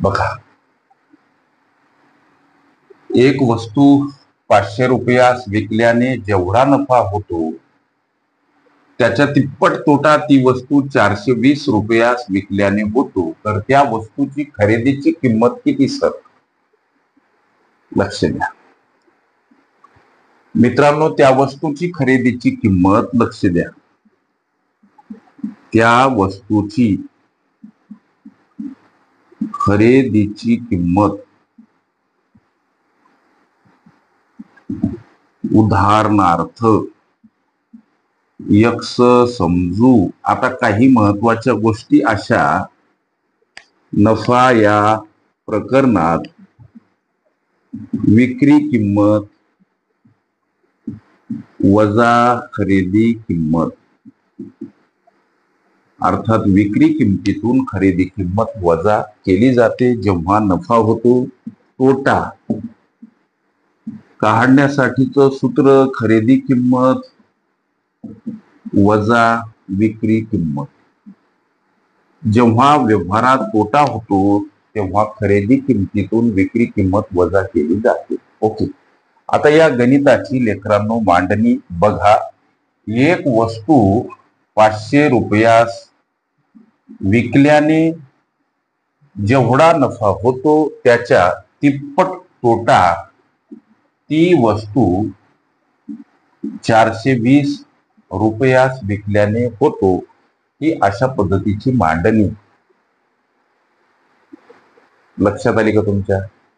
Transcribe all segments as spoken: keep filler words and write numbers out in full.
बघा, एक वस्तू पाचशे रुपयास विकल्याने जेवढा नफा होतो त्याच्या तिप्पट तोटा ती वस्तू चारशे वीस रुपयास विकल्याने होतो. तर त्या वस्तूची खरेदीची किंमत किती सर? लक्ष द्या मित्रांनो, त्या वस्तूची खरेदीची किंमत, लक्ष द्या, त्या वस्तूची खरेदीची किंमत, उदाहरणार्थ यक्स समजू. आता काही महत्वाच्या गोष्टी अशा, नफा या प्रकरणात विक्री किंमत वजा खरेदी किंमत, अर्थात विक्री किंमतीतून खरेदी किंमत वजा केली जाते. जेव्हा नफा होतो, तोटा काढण्यासाठीचं सूत्र खरेदी किंमत वजा विक्री किंमत. जेव्हा व्यवहारात तोटा होतो तेव्हा खरेदी किंमतीतून विक्री किंमत वजा केली जाते. ओके, आता या गणिताची लेकरांनो मांडणी बघा. एक वस्तू पाचशे रुपयास विकल्याने जेवढा नफा होतो त्याच्या तिप्पट तोटा ती वस्तू चारशे वीस रुपयास विकल्याने होतो. ही अशा पद्धतीची मांडणी लक्षात आली का तुमच्या?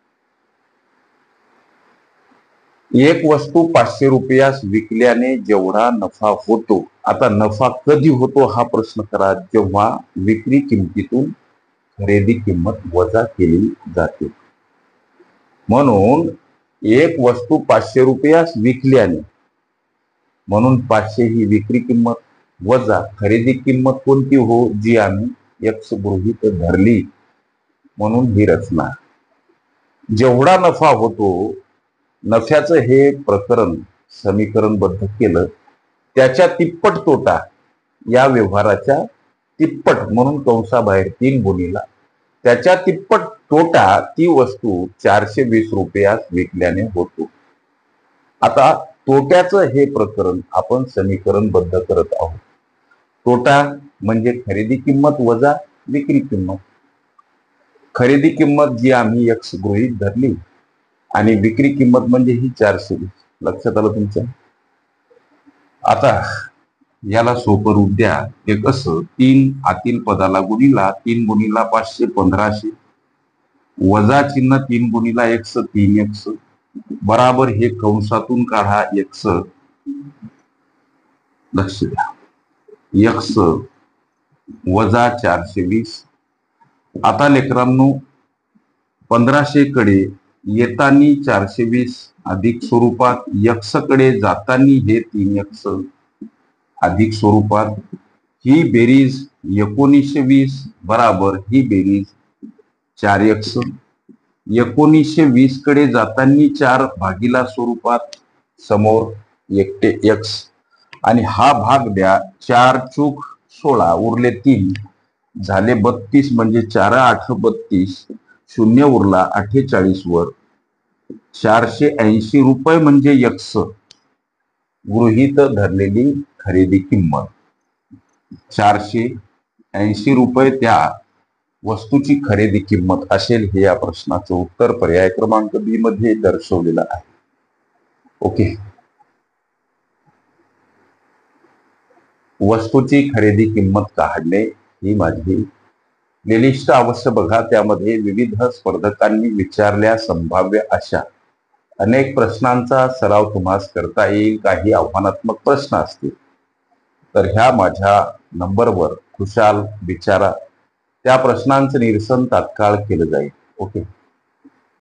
एक वस्तू पाचशे रुपयास विकल्याने जेवढा नफा होतो. आता नफा कधी होतो हा प्रश्न करा, जेव्हा विक्री किंमतीतून खरेदी किंमत वजा केली जाते. म्हणून एक वस्तू पाचशे रुपयास विकल्याने, म्हणून पाचशे ही विक्री किंमत वजा खरेदी किंमत कोणती हो, जी आम्ही एक्स गृहीत धरली, म्हणून ही रचना. जेवढा नफा होतो, नफ्याचं हे प्रकरण समीकरणबद्ध केलं, त्याच्या तिप्पट तोटा या व्यवहाराच्या तिप्पट, म्हणून कंसाबाहेर तीन गुणिला त्याच्या तिप्पट तोटा ती वस्तू चारशे वीस रुपयास विकल्याने होतो. आता तोट्याचं हे प्रकरण आपण समीकरणबद्ध करत आहोत. तोटा म्हणजे खरेदी किंमत वजा विक्री किंमत. खरेदी किंमत जी आम्ही एक्स गृहीत धरली आणि विक्री किंमत म्हणजे ही चारशे वीस. लक्षात आलं तुमच्या? आता याला सोपं रूप द्या. ते कसं, तीन आतील पदाला गुणिला तीन गुणिला पाचशे पंधराशे वजा चिन्ह तीन गुणिला एक्स तीन एक्स बराबर हे कंसातून काढा एक्स. लक्ष द्या, एक्स वजा चारशे वीस. आता लेकरांनो, पंधराशे कडे येतानी चारशे वीस अधिक स्वरूपात, एक्स कडे जातानी हे तीन एक्स अधिक स्वरूपात. ही बेरीज एकोणीसशे वीस बराबर ही बेरीज चार एक्स. एकोणीसशे वीस कडे जातानी चार भागीला स्वरूपात, समोर एकटे एक्स, आणि हा भाग द्या. चार चूक सोळा उरले तीन, झाले बत्तीस, म्हणजे चार आठ बत्तीस, शून्य उरला अठ्ठेचाळीस वर. चारशे ऐंशी रुपये म्हणजे एक्स गृहीत धरलेली खरेदी किंमत. चारशे ऐंशी रुपये त्या वस्तूची खरेदी किंमत असेल. हे या प्रश्नाचं उत्तर पर्याय क्रमांक बी मध्ये दर्शवलेलं आहे. ओके, वस्तूची खरेदी किंमत काढणे ही माझी लिस्ट अवश्य बघा. त्यामध्ये विविध स्पर्धकांनी विचारल्या संभाव्य अशा अनेक प्रश्नांचा सराव तुम्हास करता येईल. काही आव्हानात्मक प्रश्न असतील तर ह्या माझ्या नंबरवर खुशाल विचारा. त्या प्रश्नांचं निरसन तात्काळ केलं जाईल. ओके.